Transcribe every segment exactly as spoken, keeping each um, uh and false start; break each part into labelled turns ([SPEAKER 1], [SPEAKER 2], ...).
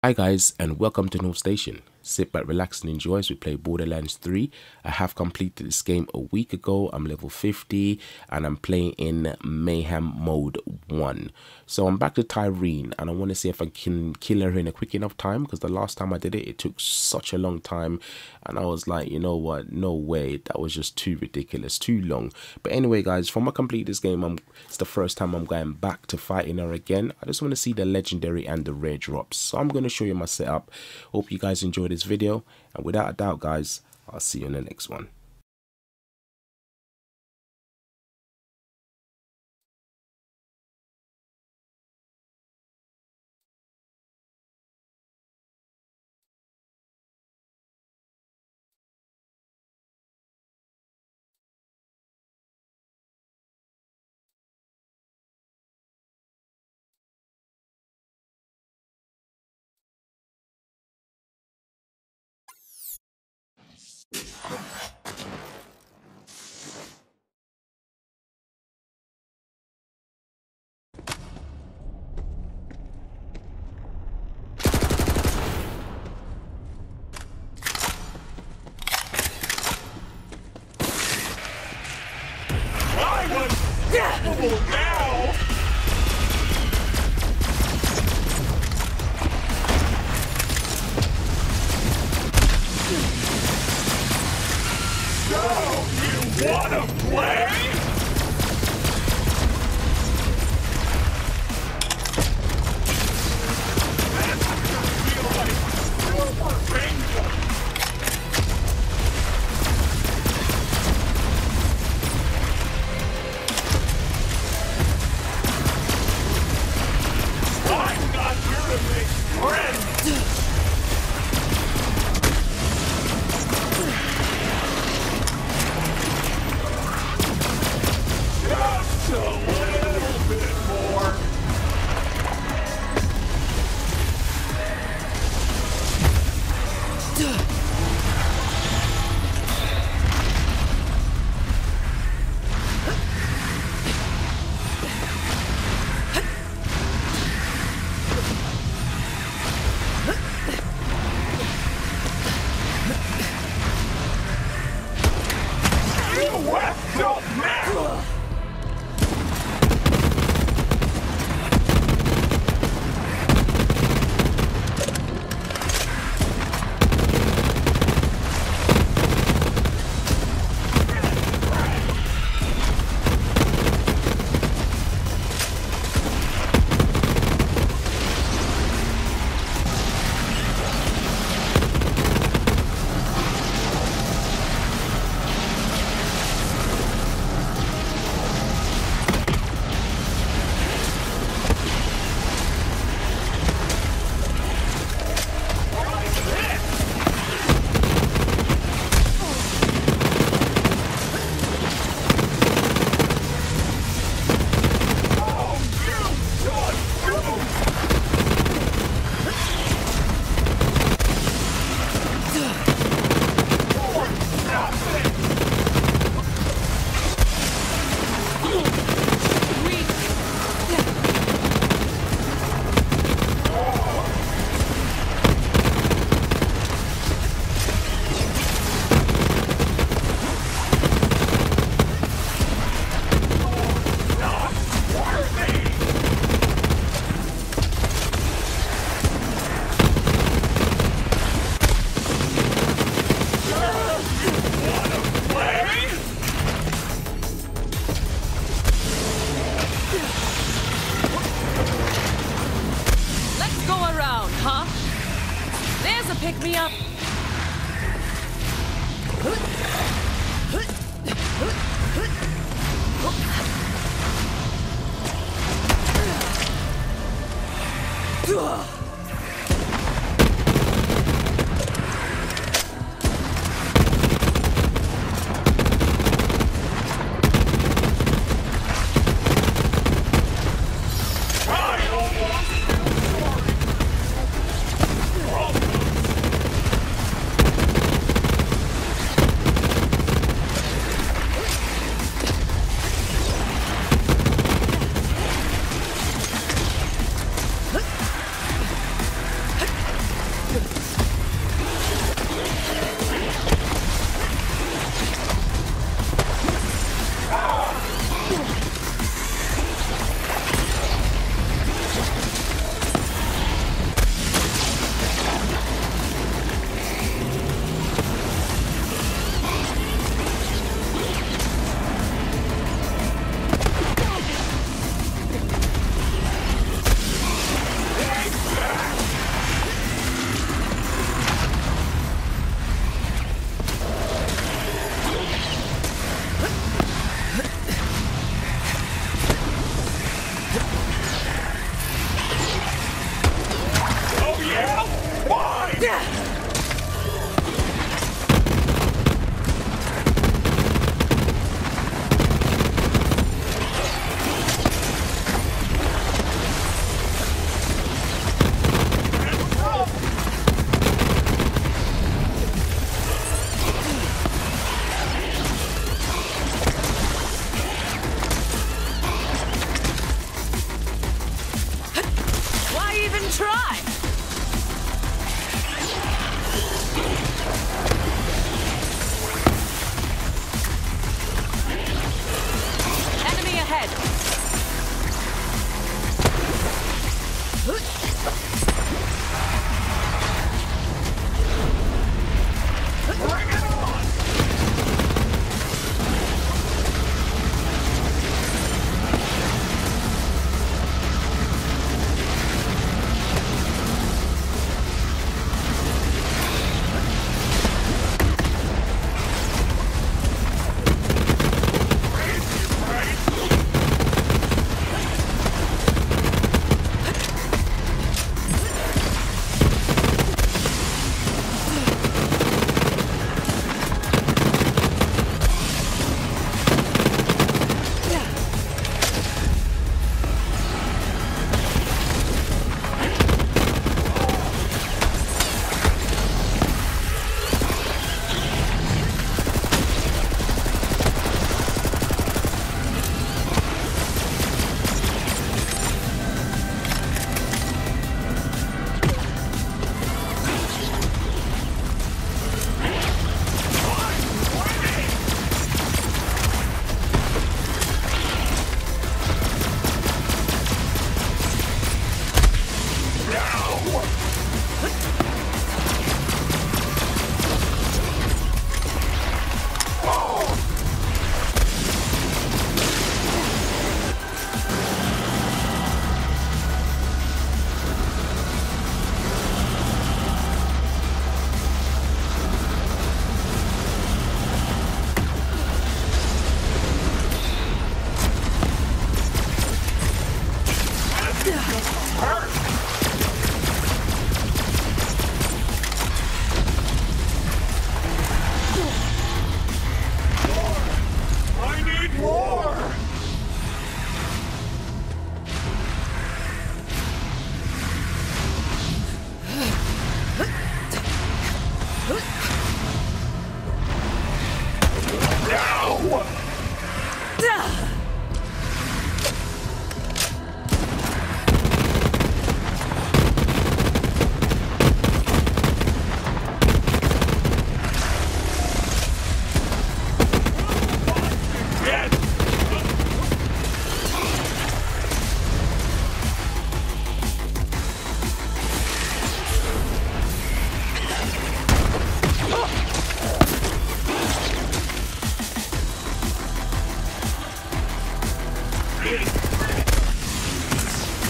[SPEAKER 1] Hi guys, and welcome to NorthStation. Sit back, relax and enjoy as we play Borderlands three. I have completed this game a week ago. I'm level fifty and I'm playing in Mayhem mode one. So I'm back to Tyreen and I want to see if I can kill her in a quick enough time, because the last time I did it, it took such a long time and I was like, you know what, no way, that was just too ridiculous, too long. But anyway guys, from I complete this game, I'm, it's the first time I'm going back to fighting her again. I just want to see the legendary and the rare drops. So I'm going to show you my setup. Hope you guys enjoyed this video, and without a doubt guys, I'll see you in the next one.
[SPEAKER 2] Now! So, you wanna play? This feels like super painful.
[SPEAKER 3] Pick me up. Try! Enemy ahead!
[SPEAKER 2] Bring it on!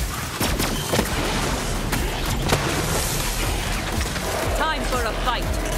[SPEAKER 3] Time for a fight.